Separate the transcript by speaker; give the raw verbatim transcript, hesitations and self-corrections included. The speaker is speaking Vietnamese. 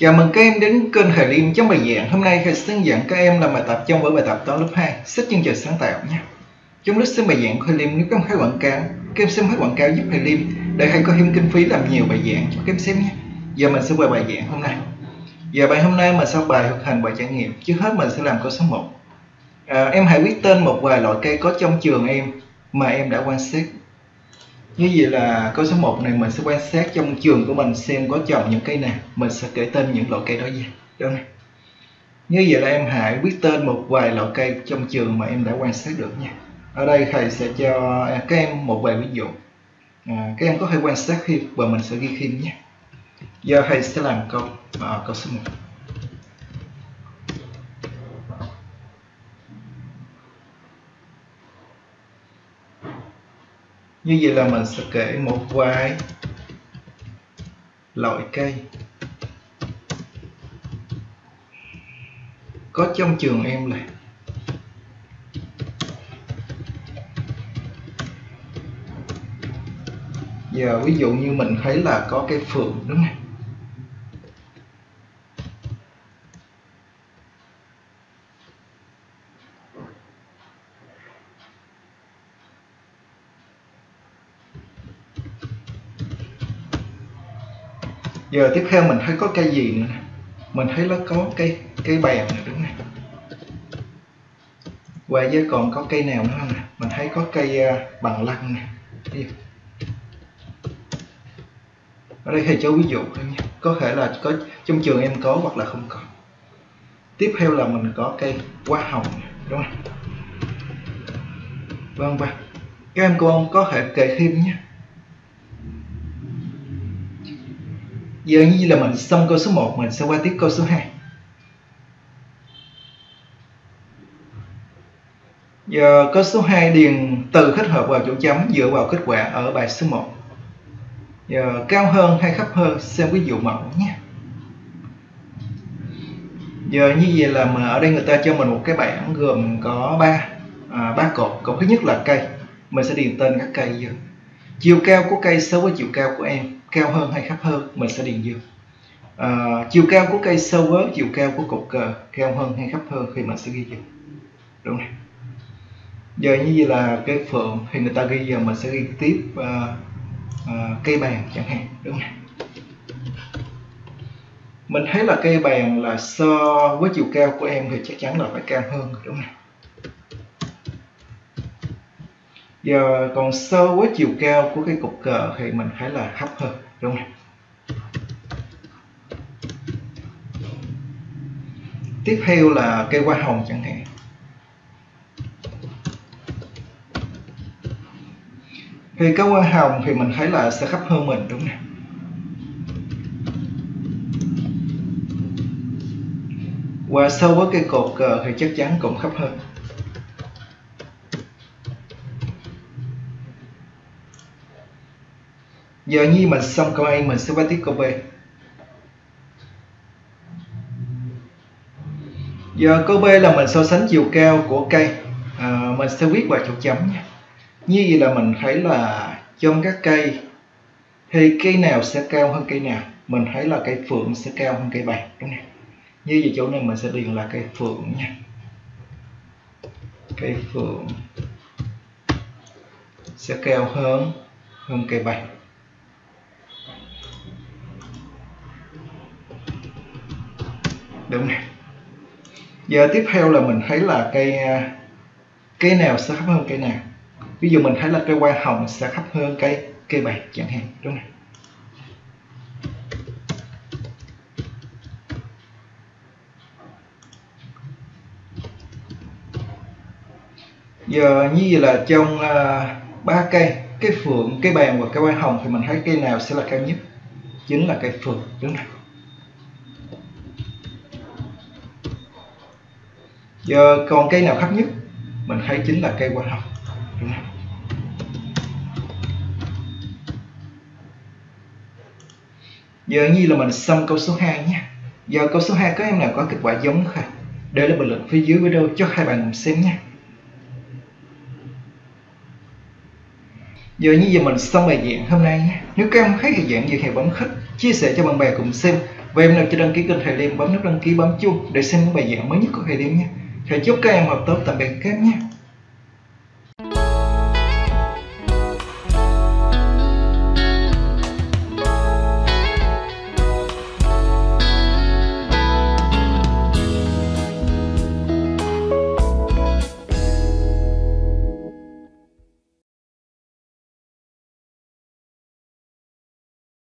Speaker 1: Chào mừng các em đến kênh Thầy Liêm chấm bài giảng. Hôm nay thầy sẽ hướng dẫn các em làm bài tập trong vở bài tập toán lớp hai, sách chương trình sáng tạo nhé. Trong lúc xem bài giảng của thầy Liêm, nếu có một cái quảng cáo, các em xem hết quảng cáo giúp thầy Liêm để thầy có thêm kinh phí làm nhiều bài giảng cho các em xem nhé. Giờ mình sẽ qua bài giảng hôm nay. Giờ bài hôm nay mình sau bài thực hành bài trải nghiệm. Trước hết mình sẽ làm câu số một. À, em hãy viết tên một vài loại cây có trong trường em mà em đã quan sát. Như vậy là câu số một này mình sẽ quan sát trong trường của mình xem có trồng những cây nào, mình sẽ kể tên những loại cây đó ra. Đâu này. Như vậy là em hãy viết tên một vài loại cây trong trường mà em đã quan sát được nha. Ở đây thầy sẽ cho các em một vài ví dụ. À, các em có thể quan sát thêm và mình sẽ ghi thêm nhé. Giờ thầy sẽ làm câu à, câu số một. Như vậy là mình sẽ kể một vài loại cây có trong trường em là giờ ví dụ như mình thấy là có cây phượng đúng không? Giờ tiếp theo mình thấy có cây gì nữa nè. Mình thấy nó có cây cây bàng nữa đúng không? Ngoài ra còn có cây nào nữa không nè? Mình thấy có cây uh, bằng lăng nè. Ở đây thầy cho ví dụ thôi nha. Có thể là có trong trường em có hoặc là không có. Tiếp theo là mình có cây hoa hồng nè, đúng không? Vâng vâng. Các em cô có thể kể thêm nhé. Giờ như là mình xong câu số một, mình sẽ qua tiếp câu số hai. Giờ câu số hai điền từ kết hợp vào chỗ chấm dựa vào kết quả ở bài số một. Giờ cao hơn hay thấp hơn, xem ví dụ mẫu nhé. Giờ như vậy là mà ở đây người ta cho mình một cái bảng gồm có ba à, ba cột. Cột thứ nhất là cây, mình sẽ điền tên các cây vô. Chiều cao của cây so với chiều cao của em, cao hơn hay thấp hơn, mình sẽ điền vô. À, chiều cao của cây so với chiều cao của cột cờ, cao hơn hay thấp hơn thì mình sẽ ghi vô. Đúng này. Giờ như vậy là cây phượng thì người ta ghi giờ mình sẽ ghi tiếp uh, uh, cây bàng chẳng hạn, đúng không? Mình thấy là cây bàng là so với chiều cao của em thì chắc chắn là phải cao hơn, đúng không? Giờ còn so với chiều cao của cái cột cờ thì mình thấy là thấp hơn, đúng không? Tiếp theo là cây hoa hồng chẳng hạn. Thì cây hoa hồng thì mình thấy là sẽ thấp hơn mình, đúng không? Và so với cây cột cờ thì chắc chắn cũng thấp hơn. Giờ như mình xong câu A, mình sẽ qua tiếp câu B. Giờ câu B là mình so sánh chiều cao của cây, à, mình sẽ viết vào chỗ chấm nha. Như vậy là mình thấy là trong các cây thì cây nào sẽ cao hơn cây nào, mình thấy là cây phượng sẽ cao hơn cây bàng, đúng không? Như vậy chỗ này mình sẽ điền là cây phượng nha. Cây phượng sẽ cao hơn hơn cây bàng. Đúng này. Giờ tiếp theo là mình thấy là cây cây nào sẽ thấp hơn cây nào. Ví dụ mình thấy là cây hoa hồng sẽ thấp hơn cây cây bàng chẳng hạn, đúng không? Giờ như vậy là trong ba uh, cây, cây phượng, cây bàng và cây hoa hồng thì mình thấy cây nào sẽ là cao nhất? Chính là cây phượng, đúng không? Giờ còn cây nào thấp nhất? Mình thấy chính là cây hoa hồng, đúng không? Giờ như là mình xong câu số hai nhé. Giờ câu số hai có em nào có kết quả giống không? Để lại bình luận phía dưới video cho hai bạn cùng xem nhé. Giờ như vậy mình xong bài giảng hôm nay nhé. Nếu các em thấy bài giảng gì thì bấm thích, chia sẻ cho bạn bè cùng xem Và em nào chưa đăng ký kênh Thầy Liêm, bấm nút đăng ký, bấm chuông để xem những bài giảng mới nhất của Thầy Liêm nhé. Thầy chúc các em học tốt, tạm biệt các em nhé.